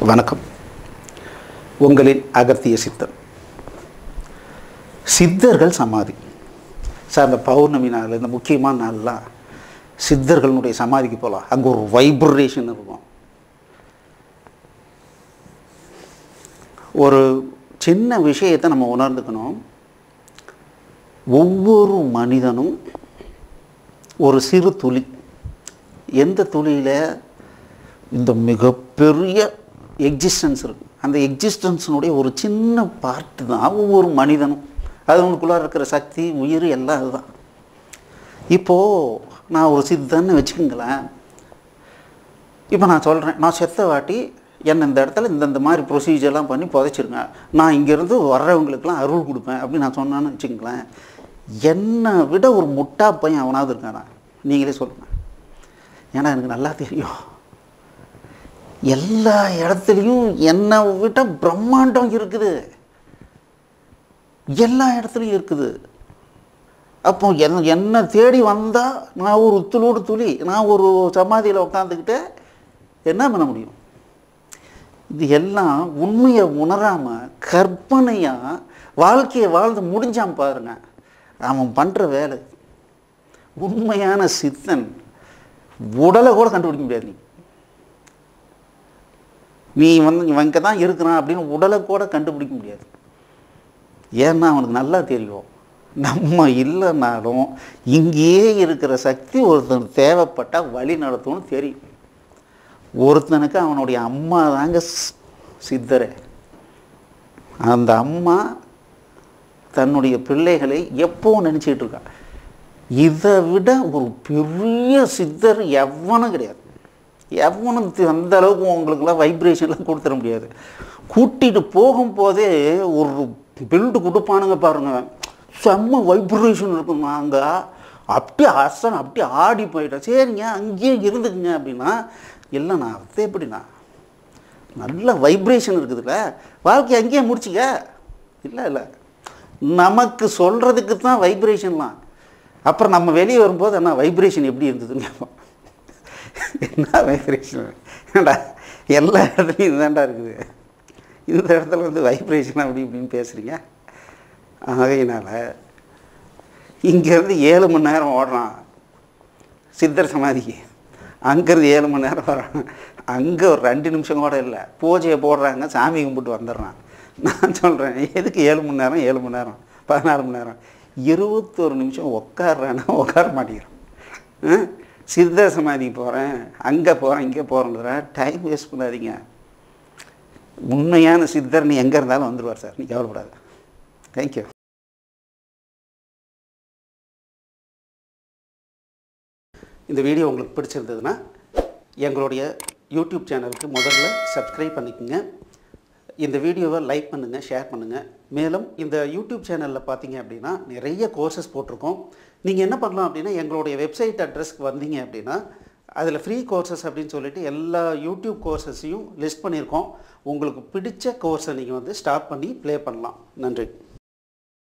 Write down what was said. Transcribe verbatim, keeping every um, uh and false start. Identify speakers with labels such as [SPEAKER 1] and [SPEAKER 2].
[SPEAKER 1] வணக்கம். உங்களின் அகத்திய சித்தன். சித்தர்கள் சமாதி சார், அந்த பௌர்ணமி நாள், இந்த முக்கியமான நாள்லாம் சித்தர்களுடைய சமாதிக்கு போகலாம். அங்கே ஒரு வைப்ரேஷன் இருக்கும். ஒரு சின்ன விஷயத்தை நம்ம உணர்ந்துக்கணும். ஒவ்வொரு மனிதனும் ஒரு சிறு துளி. எந்த துளியில் இந்த மிகப்பெரிய எக்ஸிஸ்டன்ஸ் இருக்குது. அந்த எக்ஸிஸ்டன்ஸினுடைய ஒரு சின்ன பார்ட்டு தான் ஒவ்வொரு மனிதனும். அது உங்களுக்குள்ளே இருக்கிற சக்தி, உயிர் எல்லாம் அதுதான். இப்போது நான் ஒரு சித்தன்னு வச்சுக்கோங்களேன். இப்போ நான் சொல்கிறேன், நான் செத்த வாட்டி என்னை இந்த இடத்துல இந்தந்த மாதிரி ப்ரொசீஜர்லாம் பண்ணி புதைச்சிருங்க, நான் இங்கேருந்து வர்றவங்களுக்கெல்லாம் அருள் கொடுப்பேன் அப்படின்னு நான் சொன்னான்னு வச்சுக்கோங்களேன். என்னை விட ஒரு முட்டா பையன் அவனாவது இருக்கானா? நீங்களே சொல்லுங்கள். ஏன்னா எனக்கு நல்லா தெரியும், எல்லா இடத்துலையும் என்னை விட்ட பிரம்மாண்டம் இருக்குது. எல்லா இடத்துலையும் இருக்குது. அப்போ என் என்னை தேடி வந்தால் நான் ஒரு துளோடு துளி, நான் ஒரு சமாதியில் உட்காந்துக்கிட்டு என்ன பண்ண முடியும்? இது எல்லாம் உண்மையை உணராமல் கற்பனையாக வாழ்க்கையை வாழ்ந்து முடிஞ்சான் பாருங்க. அவன் பண்ணுற வேலை. உண்மையான சித்தன் உடலை கூட கண்டுபிடிக்க முடியாது. நீ நீ வந்து இவன் இங்கே தான் இருக்கிறான் அப்படின்னு உடலை கூட கண்டுபிடிக்க முடியாது. ஏன்னா அவனுக்கு நல்லா தெரியும், நம்ம இல்லைனாலும் இங்கேயே இருக்கிற சக்தி ஒருத்தன் தேவைப்பட்டால் வழி நடத்தும்னு தெரியும். ஒருத்தனுக்கு அவனுடைய அம்மா தாங்க சித்தரே. அந்த அம்மா தன்னுடைய பிள்ளைகளை எப்போ நினச்சிக்கிட்டு இருக்கா. இதை விட ஒரு பெரிய சித்தர் எவனும் கிடையாது. எவனும் அந்த அளவுக்கு உங்களுக்கெல்லாம் வைப்ரேஷன்லாம் கொடுத்துட முடியாது. கூட்டிகிட்டு போகும்போதே ஒரு பில்டு கொடுப்பானுங்க பாருங்க, செம்ம வைப்ரேஷன் இருக்கும். நாங்கள் அப்படியே அசன் அப்படியே ஆடி போயிட்டோம். சரிங்க அங்கேயே இருந்துக்குங்க அப்படின்னா, இல்லைண்ணா அதே எப்படிண்ணா நல்ல வைப்ரேஷன் இருக்குதுல்ல, வாழ்க்கை அங்கேயே முடிச்சிக்க. இல்லை இல்லை, நமக்கு சொல்கிறதுக்கு தான் வைப்ரேஷன்லாம். அப்புறம் நம்ம வெளியே வரும்போது என்ன வைப்ரேஷன் எப்படி இருந்ததுன்னு கேட்போம். என்ன வைப்ரேஷன் ஏண்டா, எல்லா இடத்துலையும் இதுதான்டா இருக்குது, இந்த இடத்துல வந்து வைப்ரேஷன் அப்படி இப்படின்னு பேசுகிறீங்க. ஆகையினால் இங்கேருந்து ஏழு மணி நேரம் ஓடுறான் சித்தர் சமாதிக்கு, அங்கேருந்து ஏழு மணி நேரம் வரான். அங்கே ஒரு ரெண்டு நிமிஷம் கூட இல்லை, பூஜையை போடுறாங்க, சாமி கும்பிட்டு வந்துடுறான். நான் சொல்கிறேன், எதுக்கு ஏழு மணி நேரம் ஏழு மணி நேரம் பதினாலு மணி நேரம் இருபத்தொரு நிமிஷம் உட்காடுறான்னா உட்கார மாட்டேங்கிறான். சித்தர் சமாதிக்கு போகிறேன், அங்கே போகிறேன், இங்கே போகிறேன்ற டைம் வேஸ்ட் பண்ணாதீங்க. உண்மையான சித்தர் நீ எங்கே இருந்தாலும் வந்துடுவார் சார், நீ கவலைப்படாத. தேங்க்யூ. இந்த வீடியோ உங்களுக்கு பிடிச்சிருந்ததுன்னா எங்களுடைய யூடியூப் சேனலுக்கு முதல்ல சப்ஸ்கிரைப் பண்ணிக்கோங்க. இந்த வீடியோவை லைக் பண்ணுங்கள், ஷேர் பண்ணுங்கள். மேலும் இந்த யூடியூப் சேனலில் பார்த்தீங்க அப்படின்னா நிறைய கோர்சஸ் போட்டிருக்கோம். நீங்கள் என்ன பண்ணலாம் அப்படின்னா, எங்களுடைய வெப்சைட் அட்ரஸ்க்கு வந்தீங்க அப்படின்னா அதில் ஃப்ரீ கோர்சஸ் அப்படின்னு சொல்லிட்டு எல்லா யூடியூப் கோர்சஸையும் லிஸ்ட் பண்ணியிருக்கோம். உங்களுக்கு பிடிச்ச கோர்ஸை நீங்கள் வந்து ஸ்டார்ட் பண்ணி ப்ளே பண்ணலாம். நன்றி.